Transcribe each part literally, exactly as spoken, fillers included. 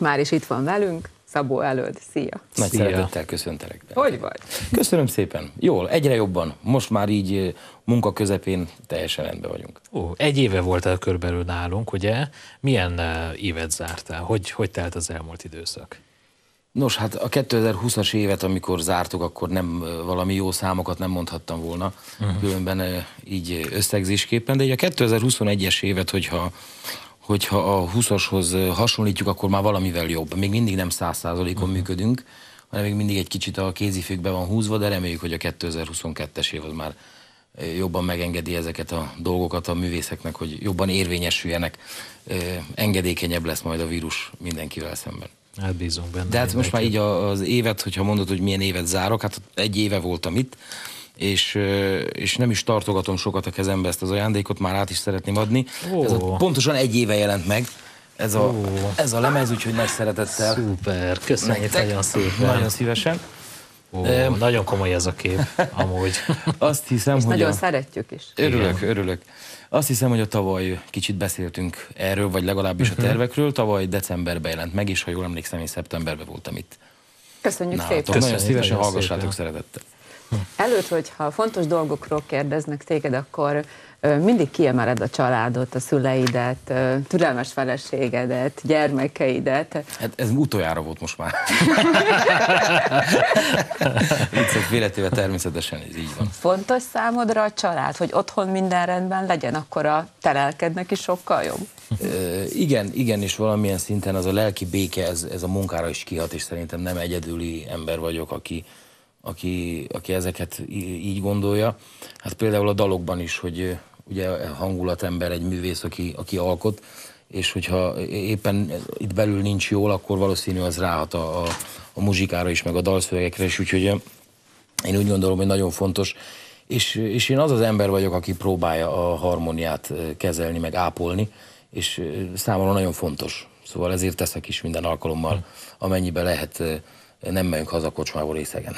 már is itt van velünk, Szabó Előd. Szia! Nagy Szia. Szeretettel köszöntelek. Hogy vagy? Köszönöm szépen. Jól, egyre jobban. Most már így munka közepén teljesen rendben vagyunk. Ó, egy éve voltál körülbelül nálunk, ugye? Milyen évet zártál? Hogy, hogy telt az elmúlt időszak? Nos, hát a kétezer-húszas évet, amikor zártuk, akkor nem valami jó számokat nem mondhattam volna, uh-huh. különben így összegzésképpen, de így a kétezer-huszonegyes évet, hogyha, hogyha a húszashoz hasonlítjuk, akkor már valamivel jobb. Még mindig nem száz százalékon uh-huh. működünk, hanem még mindig egy kicsit a kézifékbe van húzva, de reméljük, hogy a kétezer-huszonkettes év az már jobban megengedi ezeket a dolgokat a művészeknek, hogy jobban érvényesüljenek, engedékenyebb lesz majd a vírus mindenkivel szemben. Hát bízunk benne. De hát most már így az évet, hogyha mondod, hogy milyen évet zárok, hát egy éve voltam itt, és, és nem is tartogatom sokat a kezembe ezt az ajándékot, már át is szeretném adni. Oh. Ez a, pontosan egy éve jelent meg ez a, oh. ez a lemez, úgyhogy nagy szeretettel. Szuper, köszönjük nagyon szépen. Nagyon szívesen. Ó, um, nagyon komoly ez a kép, amúgy. Azt hiszem, és hogy nagyon a... szeretjük is. Örülök, Igen. örülök. Azt hiszem, hogy a tavaly kicsit beszéltünk erről, vagy legalábbis uh-huh. a tervekről. Tavaly decemberben jelent meg, és ha jól emlékszem, én szeptemberben voltam itt. Köszönjük Nálatok. szépen. Nagyon Köszönjük, szívesen nagyon hallgassátok szépen. szeretettel. Előtt, hogyha fontos dolgokról kérdeznek téged, akkor mindig kiemeled a családot, a szüleidet, türelmes feleségedet, gyermekeidet. Hát ez utoljára volt most már. Viccet véletével természetesen ez így van. Fontos számodra a család, hogy otthon minden rendben legyen, akkor a te lelkednek is sokkal jobb? E, igen, igen, és valamilyen szinten az a lelki béke, ez, ez a munkára is kihat, és szerintem nem egyedüli ember vagyok, aki, aki, aki ezeket így gondolja. Hát például a dalokban is, hogy ugye hangulatember, egy művész, aki, aki alkot, és hogyha éppen itt belül nincs jól, akkor valószínű az ráhat a, a, a muzsikára is, meg a dalszövegekre is, úgyhogy én úgy gondolom, hogy nagyon fontos, és, és én az az ember vagyok, aki próbálja a harmóniát kezelni, meg ápolni, és számomra nagyon fontos. Szóval ezért teszek is minden alkalommal, amennyiben lehet, nem megyünk haza kocsmából részegen.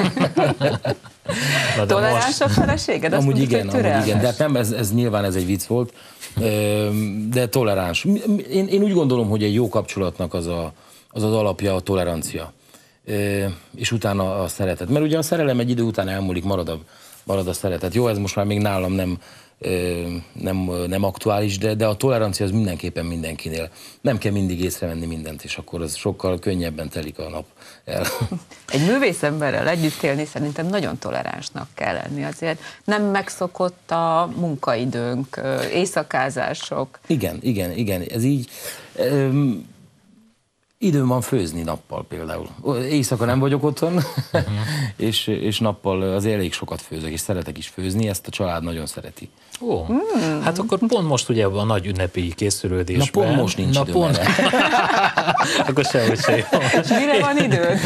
Toleráns a feleséged? Azt amúgy mondjuk, igen, amúgy igen, de hát nem, ez, ez nyilván ez egy vicc volt, de toleráns. Én, én úgy gondolom, hogy egy jó kapcsolatnak az a, az, az alapja a tolerancia, és utána a szeretet. Mert ugye a szerelem egy idő után elmúlik, marad a, marad a szeretet. Jó, ez most már még nálam nem, nem, nem aktuális, de, de a tolerancia az mindenképpen mindenkinél. Nem kell mindig észrevenni mindent, és akkor az sokkal könnyebben telik a nap el. Egy művészemberrel együtt élni szerintem nagyon toleránsnak kell lenni azért. Nem megszokott a munkaidőnk, éjszakázások. Igen, igen, igen, ez így. Um, Időm van főzni nappal például. Éjszaka nem vagyok otthon, uh-huh. és, és nappal azért elég sokat főzök, és szeretek is főzni, ezt a család nagyon szereti. Ó, mm. Hát akkor pont most ugye a nagy ünnepi készülődésben. Na pont most nincs Na időm pont... Akkor sehogy se jó. És mire van időd?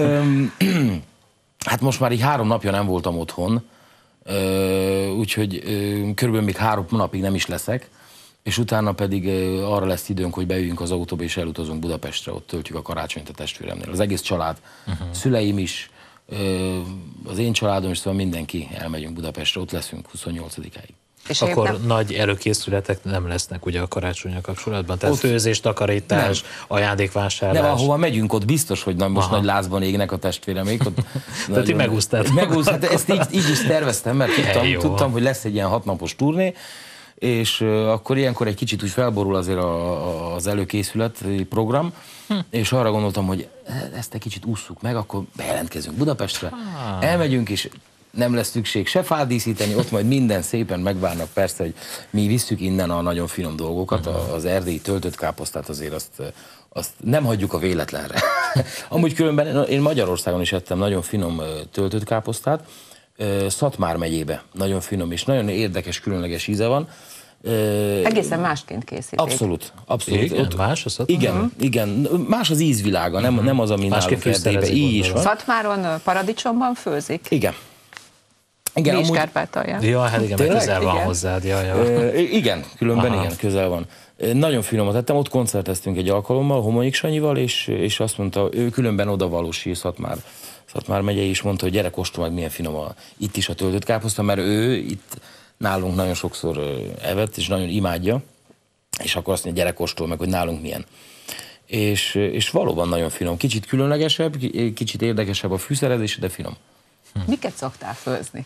Hát most már így három napja nem voltam otthon, úgyhogy körülbelül még három napig nem is leszek, és utána pedig arra lesz időnk, hogy beüljünk az autóba, és elutazunk Budapestre, ott töltjük a karácsonyt a testvéremnél. Az egész család, uh-huh. szüleim is, az én családom is, szóval mindenki elmegyünk Budapestre, ott leszünk huszonnyolcadikáig. És akkor nem... nagy előkészületek nem lesznek ugye a karácsonnyal kapcsolatban? Tehát ott... főzés, takarítás, nem. ajándékvásárlás? Nem, ahova megyünk, ott biztos, hogy nem, most Aha. nagy lázban égnek a testvéremék. Ott Tehát ti megúsztad. Megúsztad, ezt így, így is terveztem, mert tudtam, tudtam, hogy lesz egy ilyen hatnapos turné, és uh, akkor ilyenkor egy kicsit úgy felborul azért a, a, az előkészületi program, hm. és arra gondoltam, hogy ezt egy kicsit ússzuk meg, akkor bejelentkezünk Budapestre, ah. elmegyünk, és nem lesz szükség se fát díszíteni, ott majd minden szépen megvárnak, persze, hogy mi visszük innen a nagyon finom dolgokat, uh-huh. az erdélyi töltött káposztát azért azt, azt nem hagyjuk a véletlenre. Amúgy különben én Magyarországon is ettem nagyon finom töltött káposztát, Szatmár megyébe, nagyon finom és nagyon érdekes, különleges íze van. Egészen másként készítik. Abszolút, abszolút. Igen, ott, más a Szatmár? Igen, uh-huh. igen, más az ízvilága, nem, uh-huh. nem az, ami nálunk erdélyben. Így is van. Szatmáron paradicsomban főzik? Igen. Igen, mi is Kárpátalján. Ja, hát igen, mert közel van igen. hozzád. Ja, ja. E, igen, különben Aha. igen, közel van. E, nagyon finomat ettem, ott koncerteztünk egy alkalommal, Homonyik Sanyival, és, és azt mondta, ő különben oda valósi Szatmár, Szatmár megyei is mondta, hogy gyere, kóstolj meg, milyen finom a, itt is a töltött káposzta, mert ő itt nálunk nagyon sokszor evett, és nagyon imádja, és akkor azt mondja, gyere, kóstolj meg, hogy nálunk milyen. és, és valóban nagyon finom. Kicsit különlegesebb, kicsit érdekesebb a fűszerezés, de finom. Miket szoktál főzni?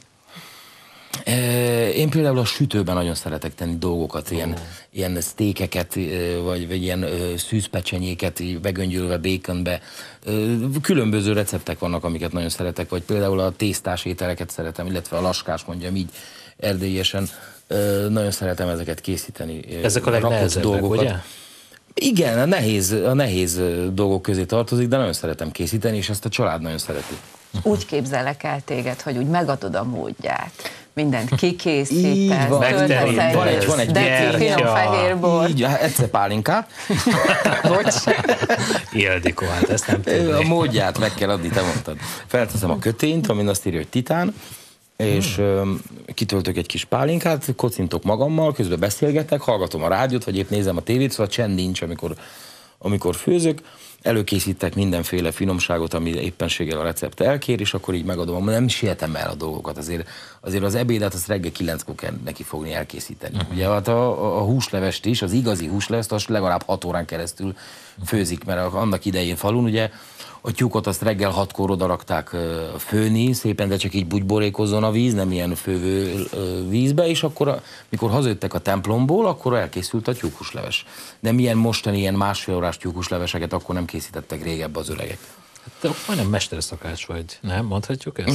Én például a sütőben nagyon szeretek tenni dolgokat, ilyen, oh. ilyen sztékeket, vagy, vagy ilyen szűzpecsenyéket begöngyölve baconbe. Különböző receptek vannak, amiket nagyon szeretek, vagy például a tésztás ételeket szeretem, illetve a laskás, mondjam így erdélyesen. Nagyon szeretem ezeket készíteni. Ezek a legnehezebbek, ugye? Igen, a nehéz, a nehéz dolgok közé tartozik, de nagyon szeretem készíteni, és ezt a család nagyon szereti. Úgy képzelek el téged, hogy úgy megadod a módját. Mindent kikészítesz, megterítesz, van egy, van egy deci finom fehérbor. Így, egyszer pálinkát. Bocs. Ildikó, hát ezt nem tudnék. A módját meg kell adni, te mondtad. Felteszem a kötényt, amin azt írja, hogy titán, és hmm. kitöltök egy kis pálinkát, kocintok magammal, közben beszélgetek, hallgatom a rádiót, vagy épp nézem a tévét, szóval csend nincs, amikor, amikor főzök. Előkészítek mindenféle finomságot, ami éppenséggel a recept elkér, és akkor így megadom. Nem sietem el a dolgokat. Azért, azért az ebédet azt reggel kilenckor kell neki fogni elkészíteni. Uh-huh. Ugye hát a, a, a húslevest is, az igazi húslevest, azt legalább hat órán keresztül főzik, mert annak idején falun ugye a tyúkot azt reggel hatkor odarakták főni, szépen, de csak így bugyborékozzon a víz, nem ilyen fővő vízbe, és akkor, mikor hazajöttek a templomból, akkor elkészült a tyúkhúsleves. De milyen mostani ilyen másfél órás tyúkhúsleveseket akkor nem készítettek régebb az öregek. Te majdnem mesterszakács vagy, nem? Mondhatjuk ezt?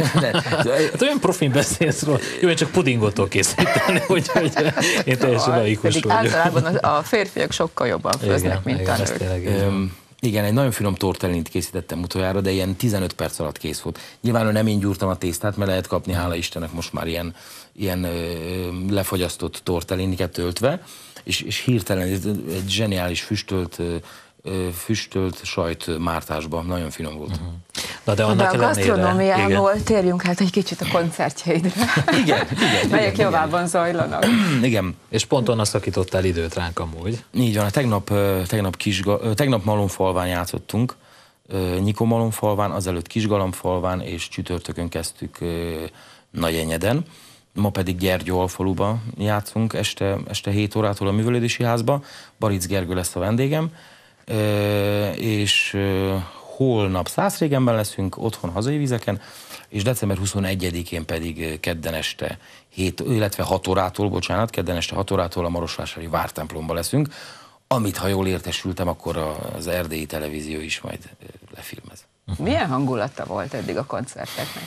Hát olyan profin beszélsz róla, jó, én csak pudingottól készíteni, úgyhogy én teljesen laikus vagyok. Általában a férfiak sokkal jobban főznek, mint a nők. Igen, egy nagyon finom tortellint készítettem utoljára, de ilyen tizenöt perc alatt kész volt. Nyilván nem én gyúrtam a tésztát, mert lehet kapni, hála Istennek, most már ilyen, ilyen ö, lefagyasztott tortellinniket töltve, és, és hirtelen egy zseniális füstölt, ö, füstölt sajt mártásban, nagyon finom volt. Uh-huh. Na de, de a gasztronómiából térjünk hát egy kicsit a koncertjeidre. Igen, igen. Melyek javában zajlanak. Igen. És pont onnan szakítottál időt ránk amúgy. Így van, tegnap, tegnap, Kisga, tegnap Malomfalván játszottunk, Nyikó-Malomfalván, azelőtt Kisgalomfalván, és csütörtökön kezdtük Nagyenyeden. Ma pedig Gyergyóalfaluba játszunk este, este hét órától a Művelődési Házba. Baric Gergő lesz a vendégem, és holnap Szászrégenben leszünk, otthon hazai vizeken, és december huszonegyedikén pedig kedden este hét, illetve hat órától, bocsánat, kedden este hat órától a Marosvásári Vártemplomba leszünk, amit, ha jól értesültem, akkor az erdélyi televízió is majd lefilmez. Milyen hangulata volt eddig a koncerteknek?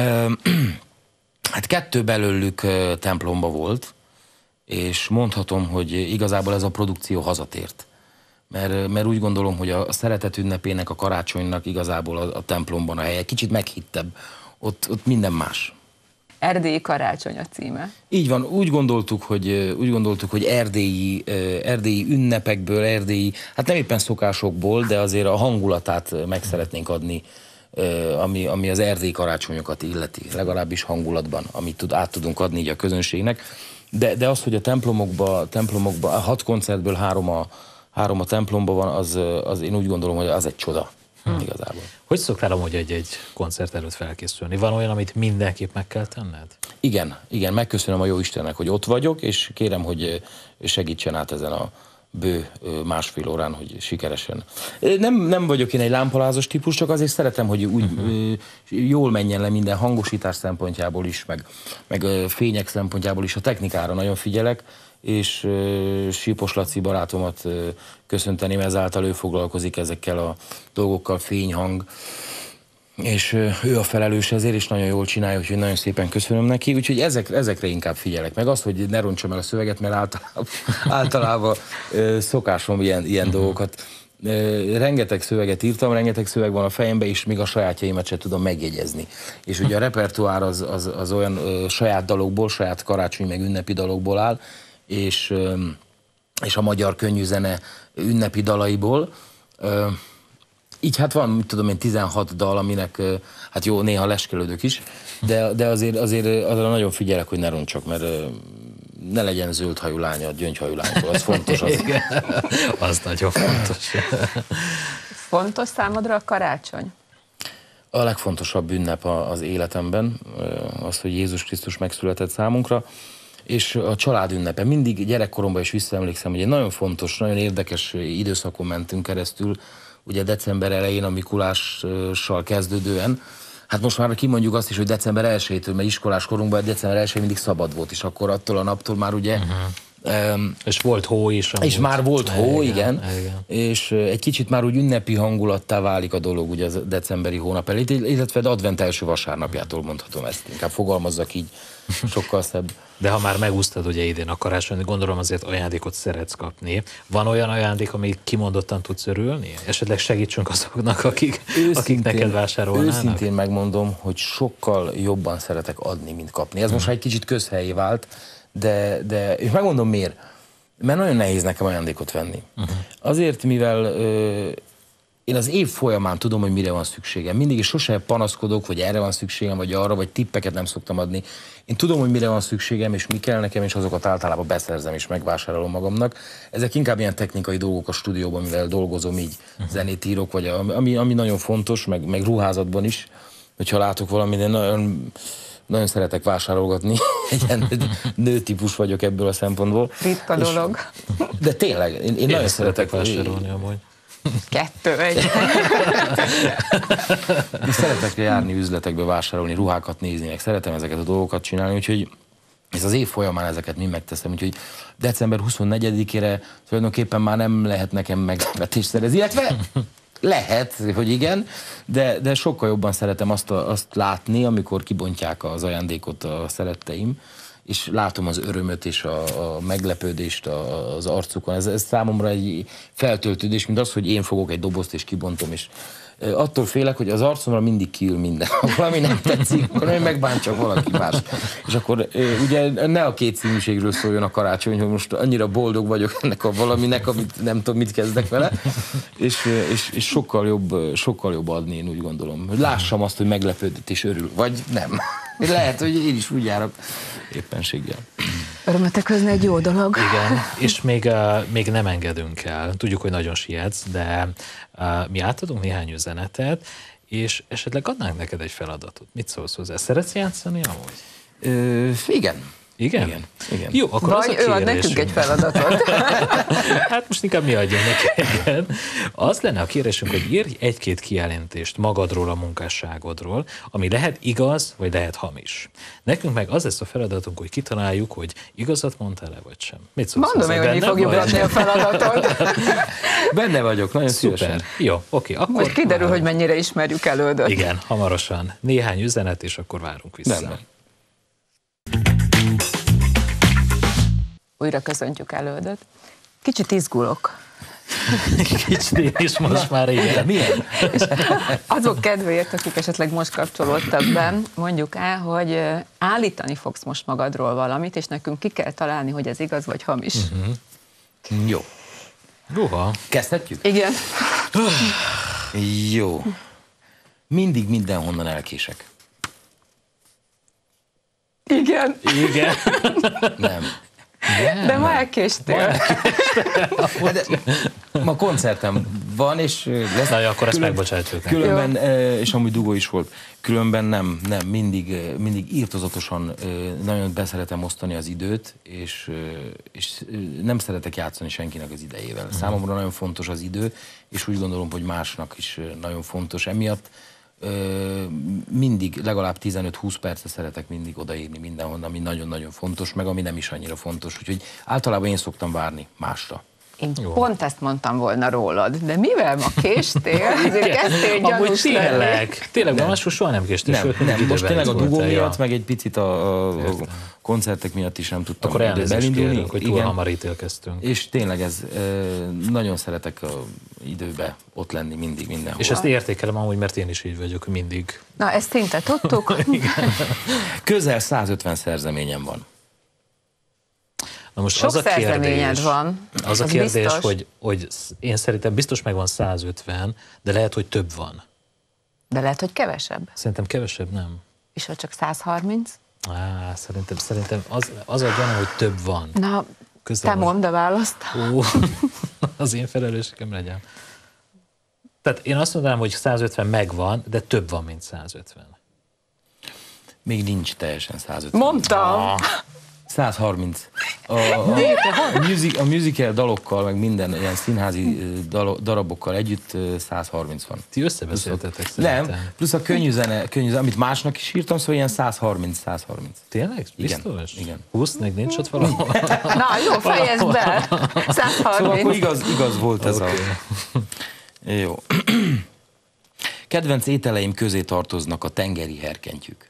Hát kettő belőlük templomba volt, és mondhatom, hogy igazából ez a produkció hazatért. Mert, mert úgy gondolom, hogy a szeretet ünnepének, a karácsonynak igazából a, a templomban a helye. Kicsit meghittebb, ott, ott minden más. Erdélyi karácsony a címe. Így van, úgy gondoltuk, hogy, úgy gondoltuk, hogy erdélyi, erdélyi ünnepekből, erdélyi, hát nem éppen szokásokból, de azért a hangulatát meg szeretnénk adni, ami, ami az erdélyi karácsonyokat illeti, legalábbis hangulatban, amit tud, át tudunk adni így a közönségnek. De, de az, hogy a templomokba, templomokba a hat koncertből három a Három a templomban van, az, az én úgy gondolom, hogy az egy csoda hmm. igazából. Hogy szoktál amúgy egy-egy koncert előtt felkészülni? Van olyan, amit mindenképp meg kell tenned? Igen, igen, megköszönöm a jó Istennek, hogy ott vagyok, és kérem, hogy segítsen át ezen a bő másfél órán, hogy sikeresen. Nem, nem vagyok én egy lámpalázos típus, csak azért szeretem, hogy úgy uh-huh. jól menjen le minden hangosítás szempontjából is, meg, meg fények szempontjából is. A technikára nagyon figyelek, és uh, Sípos Laci barátomat uh, köszönteném, ezáltal ő foglalkozik ezekkel a dolgokkal, fényhang, és uh, ő a felelős ezért, és nagyon jól csinálja, úgyhogy nagyon szépen köszönöm neki, úgyhogy ezek, ezekre inkább figyelek, meg azt, hogy ne rontsam el a szöveget, mert általában, általában uh, szokásom ilyen, ilyen uh-huh. dolgokat. Uh, rengeteg szöveget írtam, rengeteg szöveg van a fejemben, és még a sajátjaimat sem tudom megjegyezni. És ugye a repertoár az, az, az olyan uh, saját dalokból, saját karácsony meg ünnepi dalokból áll, és, és a magyar könnyűzene ünnepi dalaiból. Így hát van, mit tudom én, tizenhat dal, aminek, hát jó, néha leskelődök is, de, de azért, azért azra nagyon figyelek, hogy ne roncsak, mert ne legyen zöldhajú lánya a gyöngyhajú lánytól, az fontos. Az, az nagyon fontos. Fontos számodra a karácsony? A legfontosabb ünnep az életemben, az, hogy Jézus Krisztus megszületett számunkra, és a család ünnepe. Mindig gyerekkoromban is visszaemlékszem, hogy egy nagyon fontos, nagyon érdekes időszakon mentünk keresztül, ugye december elején a Mikulással kezdődően. Hát most már kimondjuk azt is, hogy december elsejétől, mert iskolás korunkban december elsején mindig szabad volt, és akkor attól a naptól már ugye... Uh-huh. Um, és volt hó is. És volt. már volt hó, igen, igen, igen. És egy kicsit már úgy ünnepi hangulattá válik a dolog ugye az decemberi hónap elé, illetve advent első vasárnapjától mondhatom ezt, inkább fogalmazzak így, sokkal szebb. De ha már megúsztad ugye idén a karácsony, gondolom azért ajándékot szeretsz kapni. Van olyan ajándék, ami kimondottan tudsz örülni? Esetleg segítsünk azoknak, akik, őszintén, akik neked vásárolnának? Őszintén megmondom, hogy sokkal jobban szeretek adni, mint kapni. Ez hmm. most már egy kicsit közhelyé vált, de, de és megmondom miért. Mert nagyon nehéz nekem ajándékot venni. Uh-huh. Azért, mivel ö, én az év folyamán tudom, hogy mire van szükségem. Mindig és sose panaszkodok, hogy erre van szükségem, vagy arra, vagy tippeket nem szoktam adni. Én tudom, hogy mire van szükségem, és mi kell nekem, és azokat általában beszerzem és megvásárolom magamnak. Ezek inkább ilyen technikai dolgok a stúdióban, mivel dolgozom, így uh-huh. zenét írok, vagy a, ami, ami nagyon fontos, meg, meg ruházatban is. Hogyha látok valamit, én nagyon... Nagyon szeretek vásárolgatni, egy ilyen nőtípus vagyok ebből a szempontból. Ritka dolog. De tényleg, én, én, én nagyon szeretek vásárolni amúgy. Kettő, egy. Én szeretek járni üzletekbe, vásárolni, ruhákat nézni, meg szeretem ezeket a dolgokat csinálni, úgyhogy ez az év folyamán ezeket mind megteszem, úgyhogy december huszonnegyedikére tulajdonképpen már nem lehet nekem meglepetést szerezni, illetve lehet, hogy igen, de, de sokkal jobban szeretem azt, a, azt látni, amikor kibontják az ajándékot a szeretteim, és látom az örömöt és a, a meglepődést a, az arcukon. Ez, ez számomra egy feltöltődés, mint az, hogy én fogok egy dobozt és kibontom, és attól félek, hogy az arcomra mindig kiül minden. Valami nem tetszik, valami megbántsak valaki más. És akkor ugye ne a két színűségről szóljon a karácsony, hogy most annyira boldog vagyok ennek a valaminek, amit nem tudom, mit kezdek vele. És, és, és sokkal, jobb, sokkal jobb adni, én úgy gondolom. Hogy lássam azt, hogy meglepődött és örül. Vagy nem. Lehet, hogy én is úgy járok éppenséggel. Örömet okozni egy jó dolog. Igen, és még, uh, még nem engedünk el. Tudjuk, hogy nagyon sietsz, de uh, mi átadunk néhány üzenetet, és esetleg adnánk neked egy feladatot. Mit szólsz hozzá? Szeretsz játszani amúgy? Ö, igen. Igen? Igen. Igen. Jó, akkor vagy az a ő ad nekünk egy feladatot. Hát most inkább mi adjunk neki. Igen. Az lenne a kérésünk, hogy írj egy-két kijelentést magadról, a munkásságodról, ami lehet igaz, vagy lehet hamis. Nekünk meg az lesz a feladatunk, hogy kitaláljuk, hogy igazat mondtál-e, vagy sem. Mit szólsz? Mondom én, hogy mi fogjuk adni a feladatot. Benne vagyok, nagyon Szuper. szívesen. Jó, oké. Akkor most kiderül, már... hogy mennyire ismerjük Elődöt. Igen, hamarosan. Néhány üzenet, és akkor várunk vissza. Nem. Újra köszöntjük Elődöt. Kicsit izgulok. Kicsit én is most már igen. Milyen? Azok kedvéért, akik esetleg most kapcsolódtak be, mondjuk el, hogy állítani fogsz most magadról valamit, és nekünk ki kell találni, hogy ez igaz vagy hamis. Uh-huh. Jó. Ruha. Kezdhetjük? Igen. Jó. Mindig mindenhonnan elkések. Igen. Igen. Nem. Nem, de ma elkéstél. De, ma koncertem van, és lesz. Na, akkor ezt megbocsátjuk. Különben, jó. És amúgy dugó is volt, különben nem, nem, mindig, mindig írtozatosan nagyon beszeretem osztani az időt, és, és nem szeretek játszani senkinek az idejével. Számomra nagyon fontos az idő, és úgy gondolom, hogy másnak is nagyon fontos. Emiatt mindig legalább tizenöt-húsz percre szeretek mindig odaírni mindenhonnan, ami nagyon-nagyon fontos, meg ami nem is annyira fontos. Úgyhogy általában én szoktam várni másra. Én Jó. pont ezt mondtam volna rólad, de mivel ma késtél, ezért kezdtél gyanús lenni. Tényleg, tényleg, de máskor soha nem késtél. Nem, sőt, nem. Most tényleg a dugó miatt, ja. meg egy picit a, a koncertek miatt is nem tudtam akkor elnézést kérünk, hogy túl igen. hamar ítélkeztünk. És tényleg ez, nagyon szeretek a időbe ott lenni mindig, mindenhol. És ezt értékelem amúgy, mert én is így vagyok mindig. Na, ezt szinte tudtuk. Közel százötven szerzeményem van. Na most Sok az a kérdés, van. Az a kérdés, hogy, hogy én szerintem biztos megvan százötven, de lehet, hogy több van. De lehet, hogy kevesebb. Szerintem kevesebb nem. És ha csak száz harminc? Á, szerintem, szerintem az, az a gyanú, hogy több van. Na, Közel te mondd a választ. Ó, az én felelősségem legyen. Tehát én azt mondanám, hogy százötven megvan, de több van, mint százötven. Még nincs teljesen százötven. Mondtam! Ah. száz harminc. A, a, a, music, a musical dalokkal, meg minden ilyen színházi dal, darabokkal együtt száz harminc van. Ti összebeszéltetek szerintem. Nem, plusz a könnyű zene, könnyű zene, amit másnak is írtam, szóval ilyen száz harminc száz harminc. Tényleg? Biztos? Igen. igen. húsz még nincs ott valahol? Na, jó, fejezd be! száz harminc. Szóval akkor igaz, igaz volt ez okay. a... Jó. Kedvenc ételeim közé tartoznak a tengeri herkentyűk.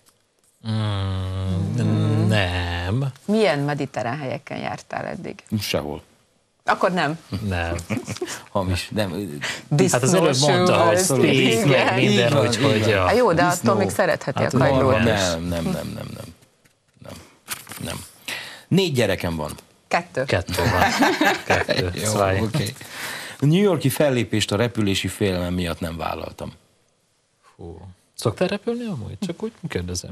Mm, nem. Milyen mediterrán helyeken jártál eddig? Sehol. Akkor nem. Nem. Hamis. Nem. Hát az előbb mondta, hogy steak, meg minden, hogy hogy... Ja. Hát jó, de attól még szeretheti hát a kagylót. Nem, nem, nem, nem, nem, nem. Nem. Négy gyerekem van. Kettő. Kettő van. Kettő. Jó, okay. A New York-i fellépést a repülési félelmem miatt nem vállaltam. Fú. Szoktál repülni amúgy? Csak úgy kérdezem.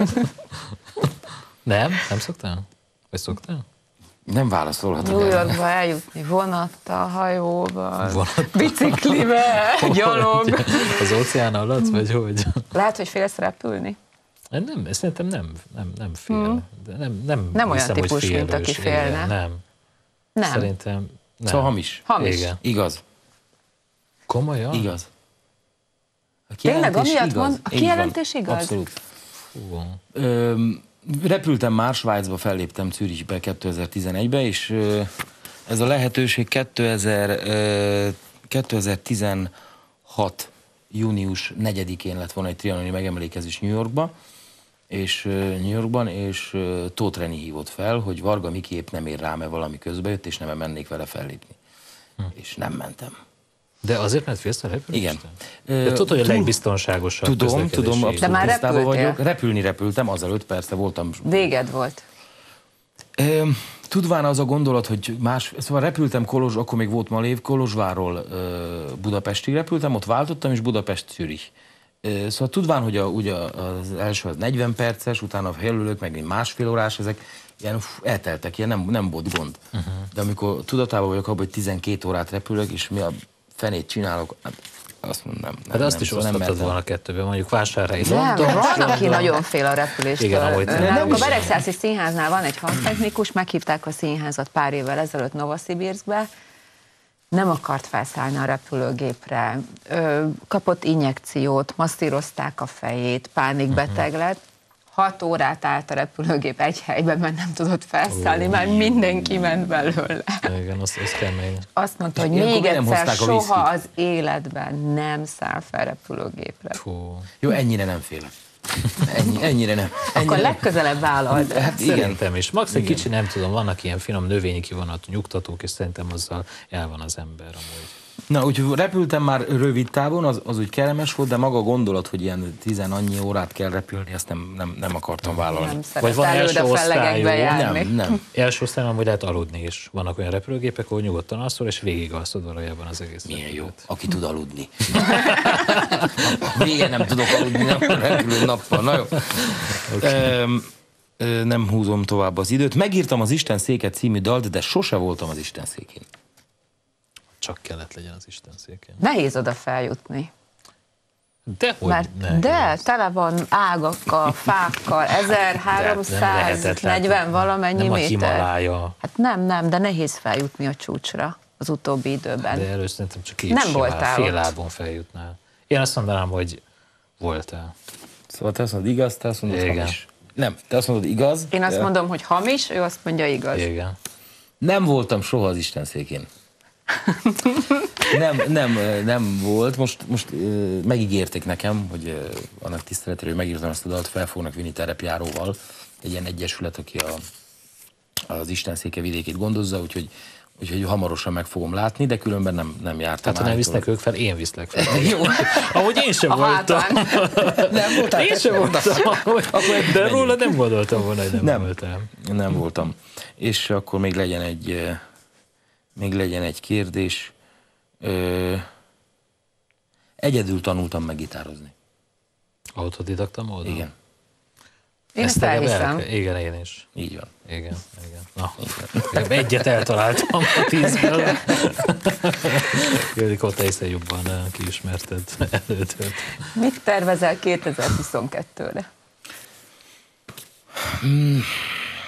Nem? Nem szoktál? Vagy szoktál? Nem válaszolhatok. New Yorkba eljutni vonattal, hajóval, Vonat. biciklivel, gyalog. Az óceán alatt, vagy hogy? Lehet, hogy félsz repülni? Nem, szerintem nem, nem, nem fél. Hmm. De nem, nem, nem olyan hiszem, típus, mint aki félne. Igen, nem. Nem. Szerintem nem. Szóval hamis. Hamis. Igen. Igaz. Komolyan? Igaz. A Tényleg, amiatt igaz. van? A kijelentés igaz? Abszolút. Fú. Ö, repültem már, Svájcba felléptem Zürichbe kétezer-tizenegybe, és ö, ez a lehetőség kétezer-tizenhat június negyedikén lett volna egy trianoni megemlékezés New Yorkba, és uh, New Yorkban, és uh, Tóth Reni hívott fel, hogy Varga Miki épp nem ér rám-e valami közbejött, és nem mennék vele fellépni. Hm. És nem mentem. De azért, mert félsz a repülést? Igen. De tudod, hogy a legbiztonságosabb Tudom, tudom, de már repültél? vagyok. Repülni repültem, azzal öt persze voltam. Véged volt. Ö, tudván az a gondolat, hogy más, szóval repültem Kolozs, akkor még volt Malév, Kolozsvárról ö, Budapestig repültem, ott váltottam, és Budapest-Zürich. Szóval tudván, hogy a, ugye az első az negyven perces, utána a jelölők meg másfél órás, ezek ilyen uf, elteltek, ilyen nem, nem volt gond. Uh-huh. De amikor tudatában vagyok abban, hogy tizenkét órát repülök, és mi a fenét csinálok, hát azt mondom, nem. Hát nem, azt is szóval osztottad volna kettőben, mondjuk Vásárhelyi. Nem, van, aki nagyon fél a repüléstől. Igen, ahogy nálunk a Beregszászi Színháznál van egy harctechnikus, meghívták a színházat pár évvel ezelőtt Novosibirszkbe, nem akart felszállni a repülőgépre, ö, kapott injekciót, masszírozták a fejét, pánikbeteg lett, hat órát állt a repülőgép egy helyben, mert nem tudott felszállni, már mindenki ment belőle. Igen, azt, azt kemény. Azt mondta, hogy még egyszer soha az életben nem száll fel repülőgépre. Fú. Jó, ennyire nem félek. Ennyi, ennyire nem. Ennyire Akkor legközelebb vállald. Hát igen. Szerintem is. Max egy kicsi, nem tudom, vannak ilyen finom növényi kivonatú nyugtatók, és szerintem azzal el van az ember amúgy. Na, úgyhogy repültem már rövid távon, az, az úgy kellemes volt, de maga a gondolat, hogy ilyen tizenannyi órát kell repülni, azt nem, nem, nem akartam vállalni. Nem Vagy van első osztályú, járni. Nem, nem. Első osztályon amúgy lehet aludni is. Vannak olyan repülőgépek, ahol nyugodtan alszol, és végig alszod valójában az egész. Milyen jó, repülőt. aki tud aludni. Végén nem tudok aludni, nem repülő nappal. Na jó. Okay. Um, nem húzom tovább az időt. Megírtam az Isten széke című dalt, de sose voltam az Isten székén. Csak kellett legyen az Isten székén. Nehéz oda feljutni. De hogy Mert de, tele van ágakkal, fákkal, ezerháromszáznegyven valamennyi nem méter. Nem a Himalája. Hát nem, nem, de nehéz feljutni a csúcsra az utóbbi időben. De először szerintem csak nem voltál fél lábon feljutnál. Én azt mondanám, hogy voltál. Szóval te azt mondod igaz, te azt mondod Igen. hamis. Nem, te azt mondod igaz. Én azt mondom, hogy hamis, ő azt mondja igaz. Igen. Nem voltam soha az Isten székén. Nem, nem, nem volt. Most, most megígérték nekem, hogy annak tiszteletére, hogy megírtam ezt a dalt, fel fognak vinni terepjáróval. Egy ilyen egyesület, aki a, az Isten széke vidékét gondozza, úgyhogy, úgyhogy hamarosan meg fogom látni, de különben nem, nem jártam. Tehát ha nem visznek ők fel, én viszlek fel. Jó. Ahogy én sem A voltam. Nem voltál, Én sem voltam. Akkor De róla nem gondoltam volna, hogy nem, nem voltam. Nem voltam. És akkor még legyen egy, még legyen egy kérdés. Ö, egyedül tanultam meg gitározni. Autodidakta módon? Igen. Én ezt elhiszem. Igen, én is. Így van. Igen, igen. Na, igen. Egyet eltaláltam a tízből. Jölik, ott egyszer jobban kiismerted elődöt. Mit tervezel kétezer-huszonkettőre? Hmm.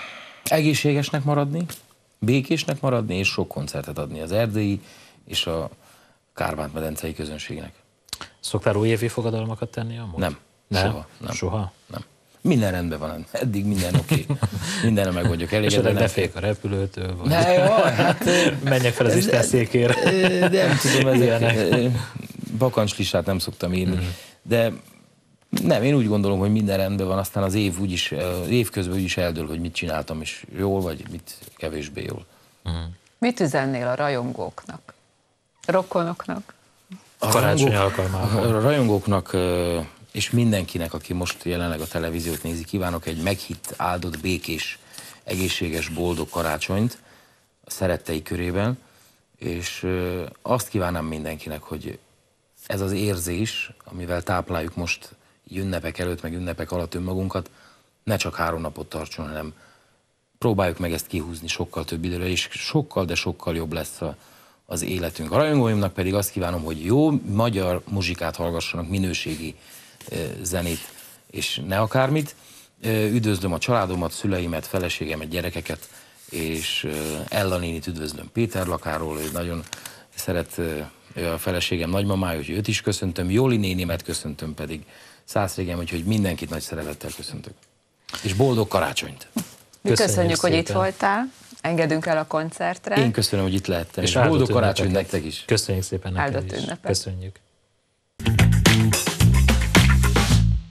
egészségesnek maradni, békésnek maradni, és sok koncertet adni az erdélyi és a Kárpát-medencei közönségnek. Szoktál újévi fogadalmakat tenni amúgy? Nem. Nem? Soha. Nem. Soha? Nem. Minden rendben van. Eddig minden oké. Okay. Mindenre meg vagyok elégedve. Esetleg ne félj a repülőtől, vagy ne, jó, hát, menjek fel az Isten székére. De nem tudom, ezek bakancslistát nem szoktam írni. Mm. De nem, én úgy gondolom, hogy minden rendben van, aztán az év úgyis, az év közben úgyis eldől, hogy mit csináltam, és jól, vagy mit kevésbé jól. Mm. Mit üzennél a rajongóknak? Rokkonoknak? A karácsony alkalmával. A rajongóknak és mindenkinek, aki most jelenleg a televíziót nézi, kívánok egy meghitt, áldott, békés, egészséges, boldog karácsonyt a szerettei körében, és azt kívánom mindenkinek, hogy ez az érzés, amivel tápláljuk most ünnepek előtt, meg ünnepek alatt önmagunkat, ne csak három napot tartson, hanem próbáljuk meg ezt kihúzni sokkal több időre, és sokkal, de sokkal jobb lesz a, az életünk. A rajongóimnak pedig azt kívánom, hogy jó magyar muzsikát hallgassanak, minőségi e, zenét, és ne akármit. E, üdvözlöm a családomat, szüleimet, feleségemet, gyerekeket, és e, Ella nénit üdvözlöm Péter lakáról, ő nagyon szeret e, a feleségem nagymamája, hogy őt is köszöntöm, Jóli nénimet köszöntöm pedig, Szászrégem, úgyhogy mindenkit nagy szeretettel köszöntök. És boldog karácsonyt! Mi köszönjük, köszönjük hogy itt voltál, engedünk el a koncertre. Én köszönöm, hogy itt lehettem, és, és boldog karácsony nektek is. Köszönjük szépen neked áldott is. Ünnepek. Köszönjük.